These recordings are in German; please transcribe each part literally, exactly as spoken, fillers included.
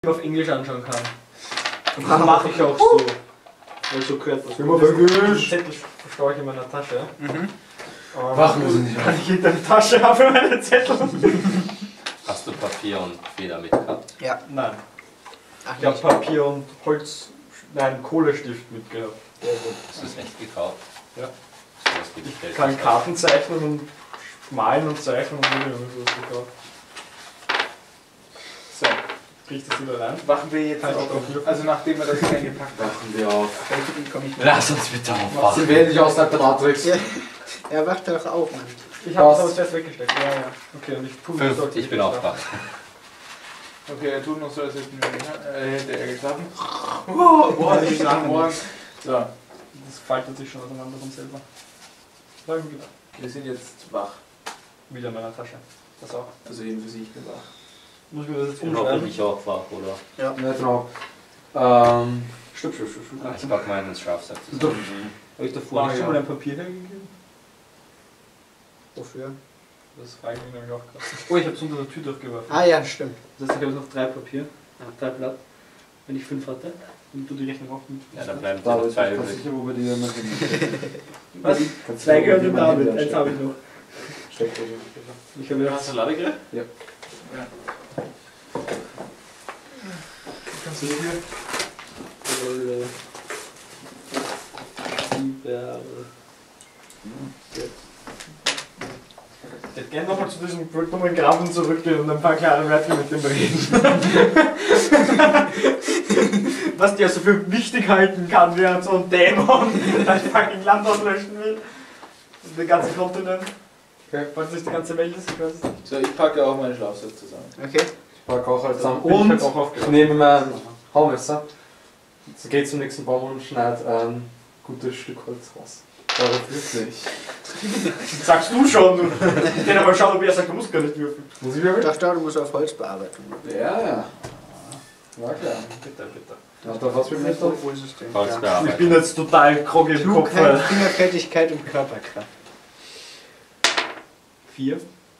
auf Englisch anschauen kann. Und das mache ich auch so. Weil so gehört das. Immer Englisch. Zettel verstaue ich in meiner Tasche. Mhm. Machen wir sie nicht. Kann ich hinter der Tasche haben meine Zettel? Hast du Papier und Feder mitgehabt? Ja. Nein. Ach, Ich habe nicht. Papier und Holz, nein, Kohlestift mitgehabt. Hast du es echt gekauft? Ja. So was gibt's Ich Geld kann nicht. Karten zeichnen und malen und zeichnen und so was gekauft. So, Kriegst du das wieder rein? wachen wir jetzt Kann ich auf. auch drauf Also nachdem wir das eingepackt haben. Wachen wir auf. Welche komme ich mit? Lass uns bitte Sie aufwachen. werden nicht außerhalb der Matrix. Ja. Er wacht doch auf, Mann. Ich habe Was? das aber zuerst weggesteckt. Ja, ja. Okay, und ich tue Fünf, sollte ich bin nicht aufgewacht. Okay, er tut noch so, als hätten wir äh, hätte er geschlafen. Oh, Boah, ich schlafen morgen. So, Das faltet sich schon auseinander von selber. Sagen wir wieder. wir sind jetzt wach. Wieder in meiner Tasche. Das auch. Also jedenfalls ich bin wach. Muss ich mir das jetzt Ich bin umschreiben? hoffentlich auch wach, oder? Ja, genau. Ähm. Stopp, stopp, stopp, stopp. Ich pack meinen Schlafsack zusammen. Habe ich davor Ah, nicht schon ja. mal ein Papier hergegeben? Wofür? Das frage ich mich nämlich auch gerade. Oh, ich habe es unter der Tür durchgeworfen. Ah ja, stimmt. Das heißt, ich habe noch drei Papier. Ja, drei Blatt. Wenn ich fünf hatte, dann tu die Rechnung auch mit. Ja, dann bleiben Da noch bin ich zwei ganz übrig. sicher, wo wir die dann noch hin. Was? Kannst Zwei du gehören dem jemanden David, hinterher eins habe ich noch. Steckdose. Ich habe ja. Hast du Ladegerät? Ja. Ja. Kannst du hier? Rolle. Sieber. Ich hätte gerne nochmal zu diesem dummen Grafen zurückgehen und ein paar klare Wörter mit dem reden. Was der so für wichtig halten kann, während so ein Dämon ein fucking Land auslöschen will. Und den ganzen Kontinent. Okay. Falls nicht die ganze Welt ist, ich weiß es nicht. So, ich packe auch meinen Schlafsack zusammen. Okay. Ich pack auch halt zusammen. Bin ich Und halt auch aufgewacht. ich nehme mein Haumesser. So geht zum nächsten Baum und schneid ein gutes Stück Holz raus. Aber wirklich. Sagst du schon, du. Ich kann aber schauen, ob er sagt, du musst gar nicht würfeln. Muss ich Ich würfeln? dachte, du musst auf Holzbearbeitung. Ja, ja. War klar. Bitte, bitte. Ach, da was für mich da? Wo ist es denn? Holz Ja. Ich bearbeitet. bin jetzt total groggy im Kopf. Klugheit, Fingerfertigkeit und Körperkraft. Vier.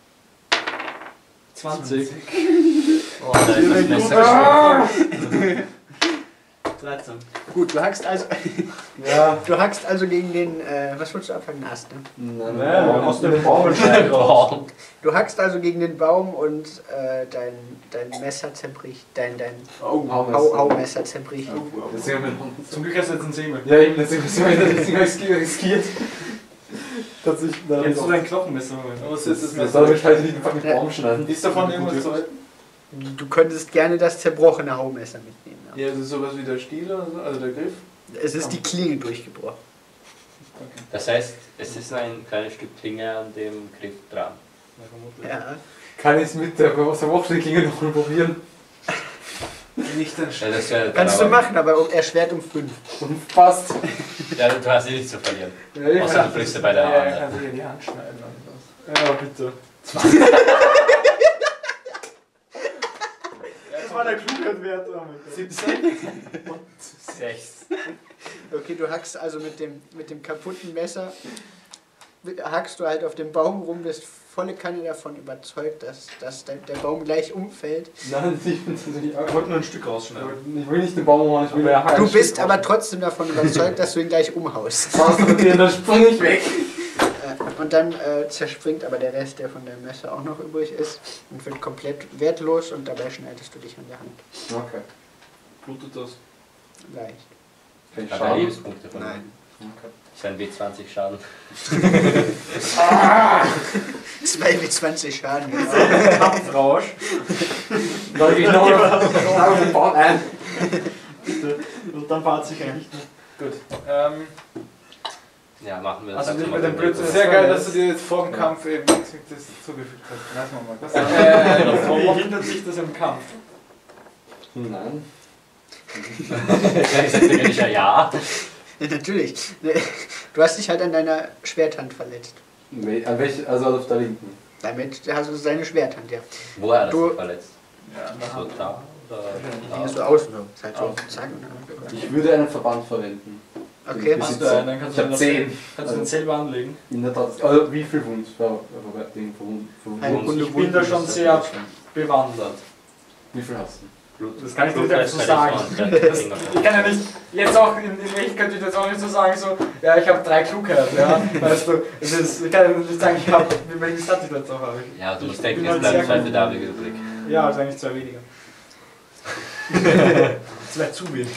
zwanzig. Oh, da ist das Messer geschnitten. dreizehn. Gut, du hackst also, Ja. du hackst also gegen den, äh, was wolltest du abfangen? Ast, ne? Nein, Ja, Baum. aus dem Baum schneiden raus. Boah. Du hackst also gegen den Baum und äh, dein, dein Messer zerbricht, dein, dein Oh, Hau, Haumesser zerbricht. Deswegen haben wir Zum Glück hast du jetzt einen Säbel. Ja, eben, deswegen deswegen habe ich riskiert. Dass ich da Jetzt du dein Knochenmesser holen. Was ist das Das Messer? soll ich halt nicht einfach mit Baum schneiden. Ist davon irgendwas zu halten? Du könntest gerne das zerbrochene Haumesser mitnehmen. Ja. Ja, das ist sowas wie der Stiel oder so, also der Griff. Es ist die Klinge durchgebrochen. Okay. Das heißt, es ist ein kleines Stück Klinge an dem Griff dran. Ja. Kann ich es mit der Verwurfsklinge noch mal probieren? Nicht ein Ja, Stiel. das wäre Kannst du aber- machen, aber um- erschwert um fünf. Und passt. Ja, du hast eh nichts zu verlieren. Ja, ich Außer du brichst dir bei der Ja, er Hand. kann sich in die Hand schneiden und was. Ja, bitte. Das war der Klugheitswert. siebzehn? Sechs. Okay, du hackst also mit dem, mit dem kaputten Messer, hackst du halt auf dem Baum rum, bist volle Kanne davon überzeugt, dass, dass der, der Baum gleich umfällt. Nein, ich bin natürlich Ich auch. wollte nur ein Stück rausschneiden. Ich will nicht den Baum machen, ich will ja Du bist aber trotzdem davon überzeugt, dass du ihn gleich umhaust. Passt, okay, dann spring ich weg. Äh, Und dann äh, zerspringt aber der Rest, der von dem Messer auch noch übrig ist, und wird komplett wertlos und dabei schneidest du dich an der Hand. Okay. Blutet das? Leicht. Kein Hat er Schaden. Lebenspunkte von Nein. Okay. Ist ein W zwanzig Schaden. zwei wie zwanzig Schaden. Genau. Kampfrausch. Da gehe ich noch auf den Baum ein. Bitte. Und dann fahrt sich eigentlich nicht. Gut. Ähm, Ja, machen wir das. Also einfach nicht mal mit dem so. Blödsinn. sehr geil, dass du dir jetzt vor dem Kampf eben nichts mit das zugefügt hast. Lass mal mal. Was Äh, Wie hindert sich das im Kampf? Nein. Ich sag dir nicht ja, ja. Ja, natürlich. Du hast dich halt an deiner Schwerthand verletzt. We- An welch, also auf der linken. Damit hast du seine Schwerthand, ja. Wo er das Du- verletzt? Ja, So da oder Hier da? so außen. Ist halt so. Zack. Ich würde einen Verband verwenden. Okay. Bis Hast du jetzt- einen, dann kannst Ich du habe den- zehn. Kannst du den selber anlegen? In der Tat. Also wie viel Wund? Ver- Ver- Ding, Verwund- Eine Verwund- Runde Ich bin da schon sehr bewandert. Wie viel hast du? Blut. Das kann ich nicht Blut einfach so als sagen. Tradition. Das, ich kann ja nicht, jetzt auch, in, in echt könnte ich jetzt auch nicht so sagen, so, ja, ich habe drei Klugheiten, ja, weißt du, es ist, ich kann ja nicht sagen, ich habe, welchen Stat ich jetzt auch habe. Ja, du Ich musst denken, bin es halt bleiben sehr zwei gut. für David übrig. Ja, also eigentlich zwei weniger. Das wäre zu wenig.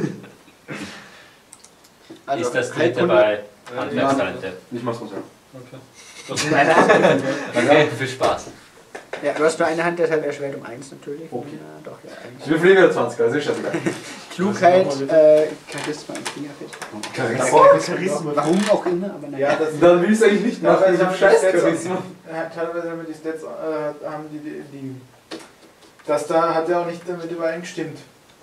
Also, Ist das dritte Heilkunde- bei Handwerkstalente? Nicht mal so sehr. Okay. Das ist meine Hand. Okay, viel Spaß. Ja, du hast nur eine Hand, deshalb erschwert um eins natürlich. Okay. Ja, doch, ja, eigentlich. Wir fliegen zwanzig, also ist schon egal. Klugheit, äh, Charisma und Fingerfest. Oh, Charisma. Warum auch immer, aber naja. Ja, das Dann will ich es eigentlich nicht machen, ich Teilweise hab haben scheiß die Stats- Charisma. Ja, teilweise haben wir die Stats, äh, haben die, die, die. Das da hat ja auch nicht damit übereingestimmt.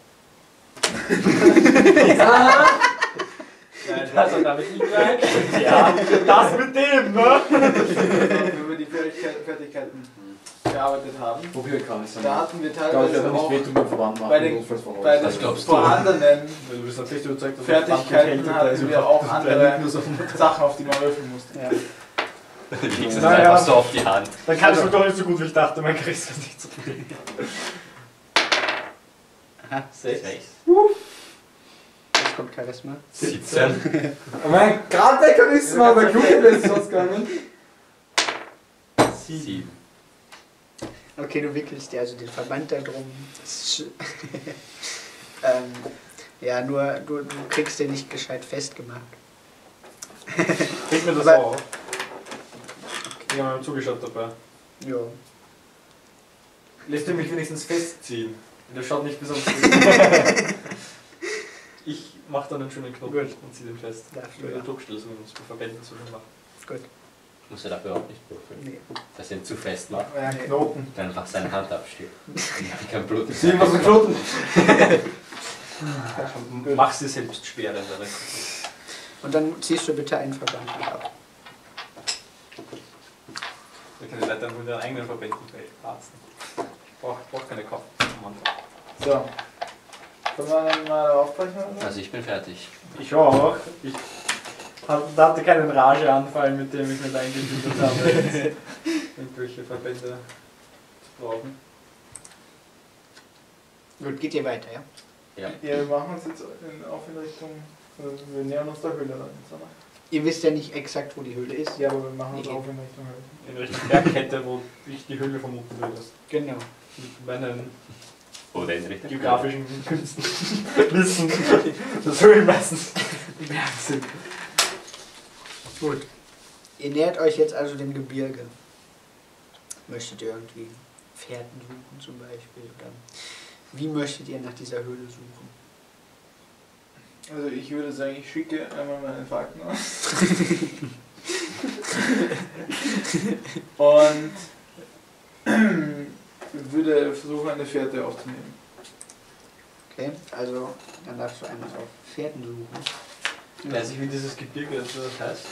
Nein, das hat damit nicht rein. Ja, das mit dem, ne? Wenn wir die Fertigkeit, Fertigkeiten gearbeitet haben. Probier kann ich sagen. Da hatten wir Ich glaube, ich teilweise werde nicht auch wehtun beim Verband machen. bei den- notfalls voraus. bei Das den glaubst du. vorhandenen Du bist natürlich überzeugt, dass Fertigkeiten hatten wir auch andere Sachen, auf die man würfeln musste. Ja. Legst es Naja. einfach so auf die Hand. Dann kannst du doch nicht so gut, wie ich dachte, mein Charisma ist nicht so gut. Aha, Sechs. jetzt kommt Charisma. siebzehn. Mein gerade der Charisma, bei Klugheit ist es ausgegangen. sieben. Okay, du wickelst dir also den Verband da drum. Das ist sch- ähm, ja, nur du, du kriegst den nicht gescheit festgemacht. Krieg mir das Aber- auch. Ich habe mal zugeschaut dabei. Ja. Lässt du mich wenigstens festziehen? Der schaut nicht besonders gut. Ich mach dann einen schönen Knopf Gut. und zieh den fest. Darfst du, Mit ja. der Druckschlüssel, wenn man es bei Verbänden so schon macht. Gut. Musst du dafür auch nicht würfeln. Nee. Dass er ihn zu fest macht. Ja, Knoten. Dann einfach seine Hand absteht. Kein Blut. Sieh was mit Knoten. Mach's dir selbst schwer, dann wäre Und dann ziehst du bitte einen Verband ab. Da können die Leute dann mit ihren eigenen Verbänden arzten. Brauch, brauch keine Kopf. So. Können wir dann mal aufbrechen? Oder? Also ich bin fertig. Ich auch. Ich hab- da hatte keinen Rageanfall, mit dem ich mich eingebildet habe, irgendwelche Verbände zu brauchen. Gut, geht ihr weiter, ja? Ja. Ja, wir machen uns jetzt in, auf in Richtung. Also wir nähern uns der Höhle dann jetzt, oder? Ihr wisst ja nicht exakt, wo die Höhle ist. Ja, aber wir machen uns Nee. auf in Richtung Höhle. In Richtung Bergkette, wo ich die Höhle vermuten würde. Genau. Mit meinen Oder in Richtung. geografischen Künsten wissen, dass Höhlen meistens im Berg sind. Gut. Ihr nähert euch jetzt also dem Gebirge. Möchtet ihr irgendwie Fährten suchen zum Beispiel? Oder wie möchtet ihr nach dieser Höhle suchen? Also ich würde sagen, ich schicke einmal meinen Falken aus. Und würde versuchen, eine Fährte aufzunehmen. Okay, also dann darfst du einmal auf Fährten suchen. Weiß ich, wie dieses Gebirge das heißt?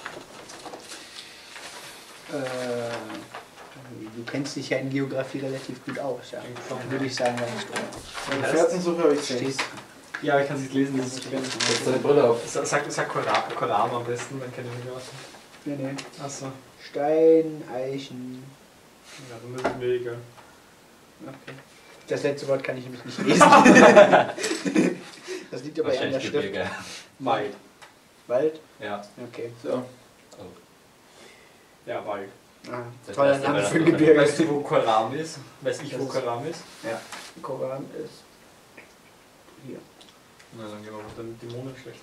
Äh, du kennst dich ja in Geografie relativ gut aus, ja. Dann würde ich sagen, weißt du. Eine Fährtensuche habe ich Steht. sechs. Ja, ich kann es nicht lesen, das ist schwer. Setz deine Brille auf. Sag, sag, sag Koran, Koran am besten, dann kenne ich mich aus. Nee, nee. Achso, Stein, Eichen. ja, dann ist es mir egal. Okay. Das letzte Wort kann ich nämlich nicht lesen. Das liegt aber eher an der Wahrscheinlich Schrift. Gebirge. Wald. Wald? Ja, Okay. So. ja, Wald. Ah, Das toller heißt, Name aber für ein das- Gebirge. Weißt du, wo Koran ist? Weiß ich, Das wo ist- Koran ist? Koran ist hier. Na, dann gehen wir mit den Dämonen schlecht.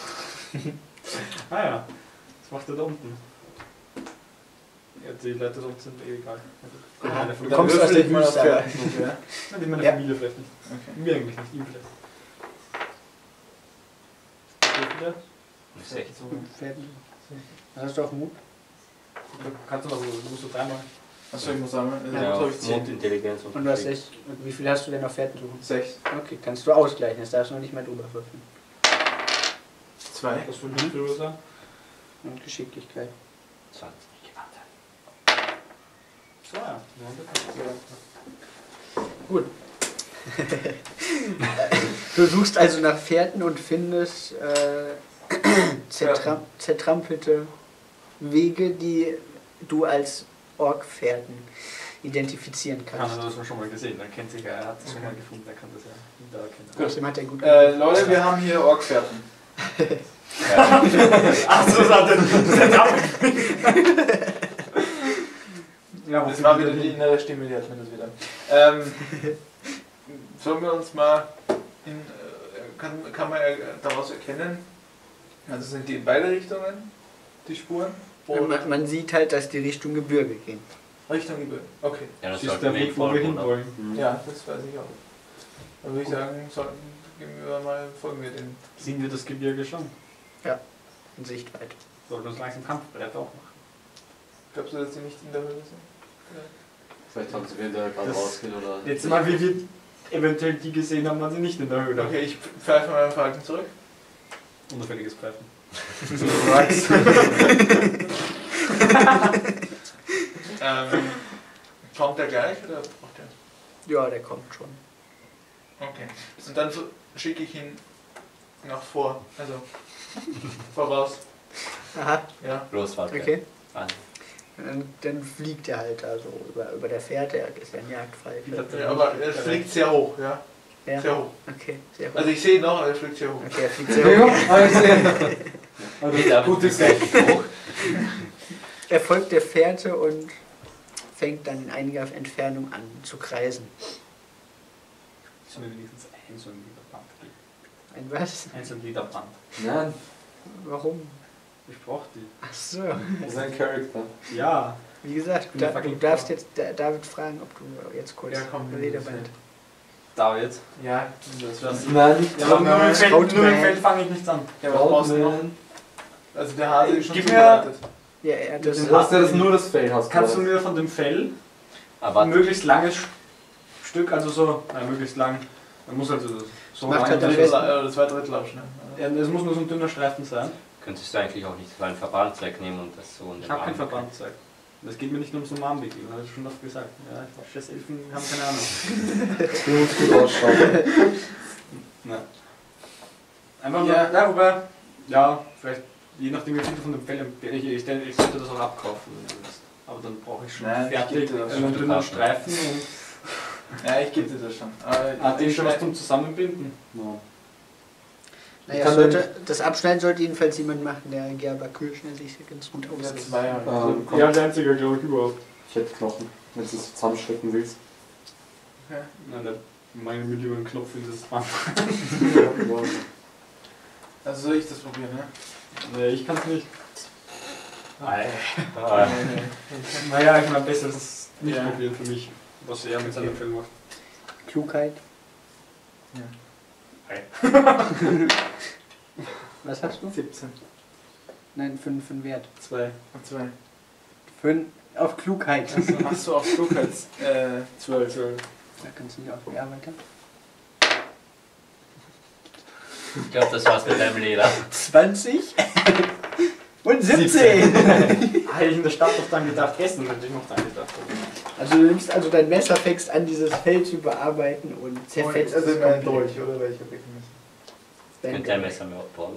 Ah ja, was macht er da unten? Ja, die Leute da unten sind eh egal. Aha, Meine du Familie- kommst aus der Würfel ich mal auf Wüste. Fährtensuche, ja? Ja, die meine Ja. Familie vielleicht nicht. Okay. Mir eigentlich nicht, ihm vielleicht. Wie viele? Sechs. Fährten. Hast du auf Mut? Kannst du noch, du musst du dreimal. Achso, ich muss sagen, Ja, ja, Ja, habe ich auf zehn. Mondintelligenz und Und du hast echt, wie viel hast du denn auf Fährten suchen? Sechs. Okay, kannst du ausgleichen, das darfst du noch nicht mehr drüber würfeln. Zwei. Was für ein Würfel oder so? Und Geschicklichkeit. zwanzig. So, ja. Gut. Du suchst also nach Fährten und findest äh, zertram zertrampelte Wege, die du als Orkfährten identifizieren Kann kannst. er das schon mal gesehen, er kennt sich ja, er hat es schon mal gefunden, er kann das ja wieder erkennen. Außerdem hat er gut Äh, Leute, wir haben hier Orgfährten. Ach so, das hat er. Ja, Das war wieder die innere Stimme, die hat mir das wieder. Ähm, sollen wir uns mal in, äh, kann, kann man äh, daraus erkennen, also sind die in beide Richtungen, die Spuren? Oder Man, man sieht halt, dass die Richtung Gebirge gehen. Richtung Gebirge? Okay. Ja, das Das ist sollten der wir Weg, ihn wo wir folgen, oder? hinwollen. Ja, das weiß ich auch. Dann würde ich sagen, sollten, gehen wir mal, folgen wir den. Sehen wir das Gebirge schon? In Sichtweite. Sollten wir uns langsam Kampfbereit auch machen. Glaubst du, dass die nicht in der Höhle sind? Vielleicht haben sie wieder gerade Das- rausgehen oder. Jetzt mal, wie wir eventuell die gesehen haben, waren sie nicht in der Höhle. Okay, ich pfeife meinen Falken zurück. Unauffälliges Pfeifen. ähm, kommt der gleich oder braucht der? Ja, der kommt schon. Okay. Und dann so- schicke ich ihn nach vor, also voraus. Aha, Ja. Los, Falke. okay. An. Dann, dann fliegt er halt also über, über der Fährte, er ist ja ein Jagdfalke. Ja, aber er fliegt sehr hoch, ja. Ja, Sehr hoch. okay, sehr gut. Also ich sehe ihn noch, aber er fliegt sehr hoch. Okay, er fliegt sehr hoch. Ja, ich sehe. Also, Geht aber gute gleich hoch. Er folgt der Fährte und fängt dann in einiger Entfernung an zu kreisen. Sollen wir wenigstens ein so ein Liter Band geben? Ein was? Ein so ein Liter Band. Nein, Warum? Ich brauch die. Ach so. das ist ein Charakter. Ja. Wie gesagt, bin der da, du fucking darfst Pro. jetzt da- David fragen, ob du jetzt kurz Ja, komm, Redeband. David. Ja, Das wär's. Nein, nicht Ja, aber nur im Feld, Traut nur im mir. Feld fange ich nichts an. ja, was brauchst du noch? Troutman. Also der Hase ist schon Gib mir- zubereitet. Ja, er hat das. Du hast ja das nur das Fell hast. Kannst du mir von dem Fell Aber ein möglichst langes Stück, also so, nein, möglichst lang, man muss also so Macht lang, halt am Ein besten. Drittel, äh, zwei Drittel abschneiden. ja, es muss nur so ein dünner Streifen sein. könntest du eigentlich auch nicht so einen Verband wegnehmen und das so in den Ich habe keinen Arm- Verbandzeug. Das geht mir nicht nur ums Umarmwickeln, das habe ich schon oft gesagt. Ja, Scheiß-Elfen haben keine Ahnung. Du musst gut ausschauen. Nein. Einfach Ja. nur, ja, wobei, ja, vielleicht, je nachdem wie viel du von dem Fell, ich, ich, denke, ich sollte das auch abkaufen, wenn du willst. Aber dann brauche ich schon Nein, ich fertig geb dir das einen schon. dünnen Streifen und Ja, ich gebe dir das schon. Aber hat ich schon was schneid- zum Zusammenbinden. Ja. Naja, kann sollte, das Abschneiden sollte jedenfalls jemand machen, der Gerber Kirschner sich ganz gut Ja, auskennt. zwei Jahre. Ähm, komm, Ja, als einziger, glaube ich, überhaupt. ich hätte Knochen, wenn du es zusammenstecken willst. Okay. Nein, der meine Millionen Knopf in das Band. Also soll ich das probieren, ne? Nee, ich kann es nicht. Ah, Naja, ich meine, besser ist es nicht Ja. probieren für mich, was er mit seinem Fell macht. Klugheit. Ja. Was hast du? siebzehn. Nein, für, für einen Wert. Zwei. Und zwei. Für ein, auf Klugheit. Also hast du auf Flugheit äh, zwölf. Da kannst du nicht auf ja, weiter. Ich glaube, das war's mit deinem Leder. zwanzig und siebzehn. Hätte ich in der Stadt doch dann gedacht, gestern hätte ich noch dran gedacht. Also du nimmst also dein Messer, fängst an, dieses Fell zu bearbeiten und zerfetzt Also es mein komplett. Dolch, oder welcher Becken Dein Könnte ein Messer mehr aufbauen.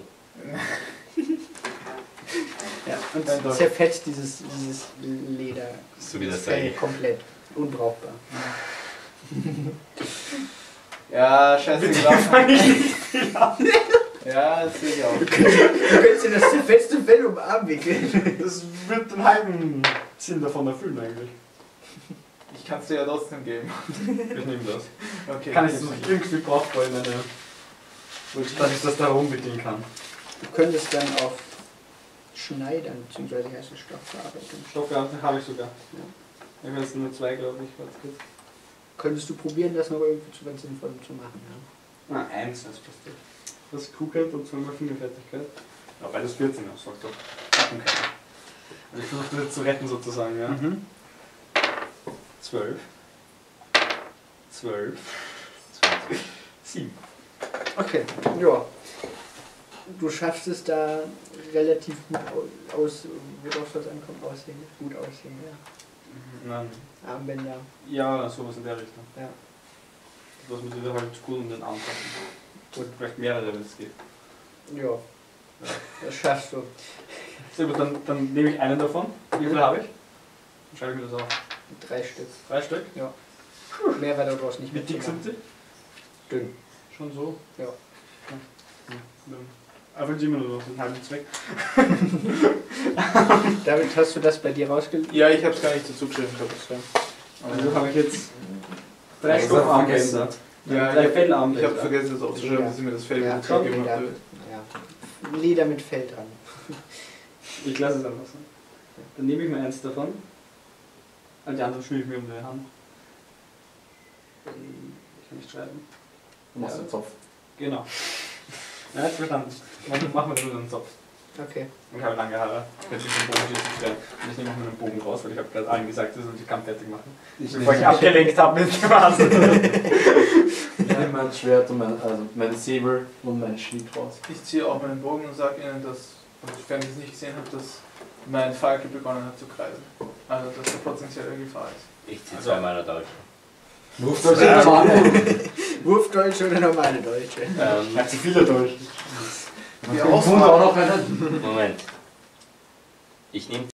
Ja, und Dein Dolch. zerfetzt dieses, dieses Leder. So wie das Fell Seil. komplett. Unbrauchbar. Ja, scheiße, Fange ich nicht viel an. Ja, das sehe ich auch. Du könntest dir das zerfetzte Fell um den Arm wickeln. Das wird den halben Sinn davon erfüllen eigentlich. Ich kann es dir ja trotzdem geben. Ich nehme das. Okay. Kann ich es noch irgendwie brauchbar in eine... Dass ich das da rumwickeln kann. Du könntest dann auch schneidern, beziehungsweise heißt es Stoffverarbeitung. Stoffe habe ich sogar. Ja. Ich habe jetzt nur zwei, glaube ich. Warte kurz. Könntest du probieren, das noch irgendwie zu was Sinnvollem zu machen, ja? Ah, eins, das passt doch. Das ist Klugheit und zweimal Fingerfertigkeit. Ja, beides vierzehn, das sagt doch. Schaffen können. Also ich versuche das jetzt zu retten sozusagen, ja. Mhm. Zwölf. Zwölf. Sieben. Okay, ja. Du schaffst es da relativ gut au- aus, worauf das ankommt, aussehen, gut aussehen, ja. Nein. Armbänder. Ja, sowas in der Richtung. Ja. Das muss ich halt gut um den Arm passen. Und vielleicht mehrere, wenn es geht. Ja, das schaffst du. So, aber dann, dann nehme ich einen davon. Wie viel habe ich? Dann schreibe ich mir das auf. Drei Stück. Drei Stück? Ja. Mehr war daraus nicht Wie dick sind die? Dünn. Schon so? Ja. Aber die immer nur noch einen halben Zweck. Damit hast du das bei dir rausgelegt? Ja, ich habe es gar nicht dazu geschrieben, glaube ich. Also habe ich jetzt drei Ja, Stoffarmbänder. Ja, drei ich habe Fellarmbänder. hab vergessen, das aufzuschreiben, Ja. dass ich mir das Fell Ja, gut gegeben Leder. habe. Ja. Leder mit Feld an. Ich lasse es einfach so. Dann nehme ich mir eins davon. Und die andere schmiede ich mir um die Hand. Ich kann nicht schreiben. Du machst den Zopf. Genau. Ja, jetzt verstanden. Machen machen wir nur einen Zopf. Okay. Und ich habe lange Haare. Jetzt ist ein Bogen schießen schwer. Und ich nehme auch meinen Bogen raus, weil ich habe gerade allen gesagt, dass ich kann fertig machen. Bevor ich abgelenkt habe mit dem Hasen. Ich nehme mein Schwert und mein, also meine Säbel und mein Schild raus. Ich ziehe auch meinen Bogen und sage ihnen, dass, wenn ich es nicht gesehen habe, dass mein Falke begonnen hat zu kreisen. Also, dass er potenziell in Gefahr ist. Ich ziehe zwei meiner Deutsche. Ruft euch in Mann. Wurfdeutsche oder normale Deutsche? Ähm, Ja, zu viele Deutsche. Die Und auch noch einen. Moment. Ich nehme